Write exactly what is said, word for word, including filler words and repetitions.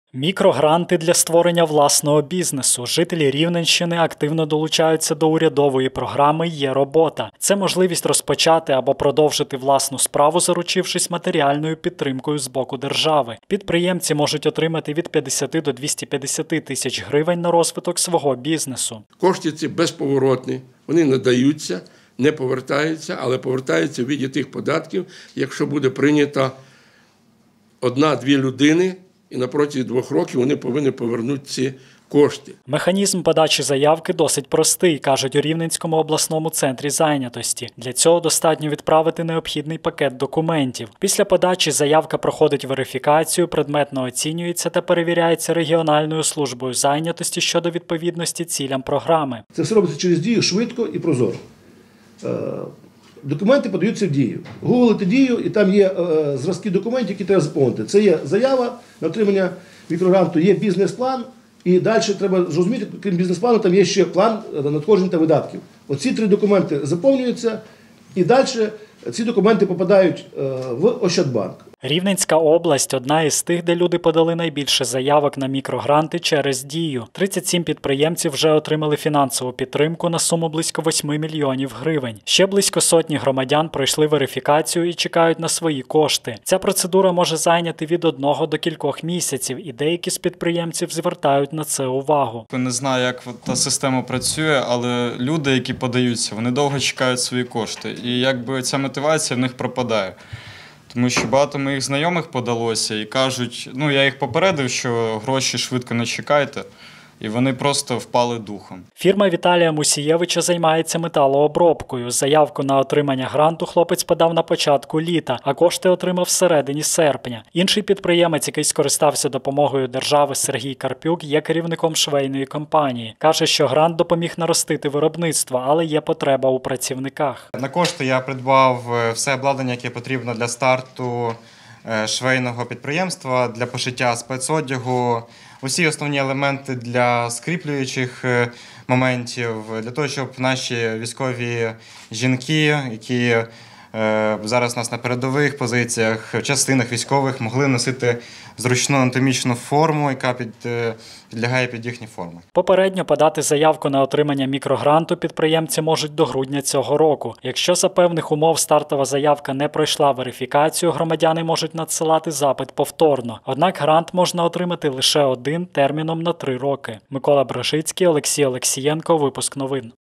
Мікрогранти для створення власного бізнесу. Жителі Рівненщини активно долучаються до урядової програми «Є робота». Це можливість розпочати або продовжити власну справу, заручившись матеріальною підтримкою з боку держави. Підприємці можуть отримати від п'ятдесяти до двохсот п'ятдесяти тисяч гривень на розвиток свого бізнесу. Кошти ці безповоротні, вони надаються, не повертаються, але повертаються в віді тих податків, якщо буде прийнята одна-дві людини, і на протязі двох років вони повинні повернути ці кошти. Механізм подачі заявки досить простий, кажуть у Рівненському обласному центрі зайнятості. Для цього достатньо відправити необхідний пакет документів. Після подачі заявка проходить верифікацію, предметно оцінюється та перевіряється регіональною службою зайнятості щодо відповідності цілям програми. Це все робиться через Дію швидко і прозоро. Документи подаються в Дію. Гуглите Дію, і там є е, зразки документів, які треба заповнити. Це є заява на отримання мікрогранту, є бізнес-план, і далі треба зрозуміти, крім бізнес-плану, там є ще план надходжень та видатків. Оці три документи заповнюються, і далі ці документи попадають е, в Ощадбанк. Рівненська область – одна із тих, де люди подали найбільше заявок на мікрогранти через Дію. тридцять сім підприємців вже отримали фінансову підтримку на суму близько восьми мільйонів гривень. Ще близько сотні громадян пройшли верифікацію і чекають на свої кошти. Ця процедура може зайняти від одного до кількох місяців, і деякі з підприємців звертають на це увагу. Не знаю, як та система працює, але люди, які подаються, вони довго чекають свої кошти. І якби ця мотивація в них пропадає. Тому що багато моїх знайомих подалося і кажуть, ну я їх попередив, що гроші швидко не чекайте, і вони просто впали духом. Фірма Віталія Мусієвича займається металообробкою. Заявку на отримання гранту хлопець подав на початку літа, а кошти отримав всередині серпня. Інший підприємець, який скористався допомогою держави, Сергій Карпюк, є керівником швейної компанії. Каже, що грант допоміг наростити виробництво, але є потреба у працівниках. На кошти я придбав все обладнання, яке потрібно для старту швейного підприємства, для пошиття спецодягу, усі основні елементи для скріплюючих моментів, для того, щоб наші військові жінки, які зараз у нас на передових позиціях, в частинах військових, могли носити зручну анатомічну форму, яка під, підлягає під їхні форми. Попередньо подати заявку на отримання мікрогранту підприємці можуть до грудня цього року. Якщо за певних умов стартова заявка не пройшла верифікацію, громадяни можуть надсилати запит повторно. Однак грант можна отримати лише один терміном на три роки. Микола Брашицький, Олексій Олексієнко, випуск новин.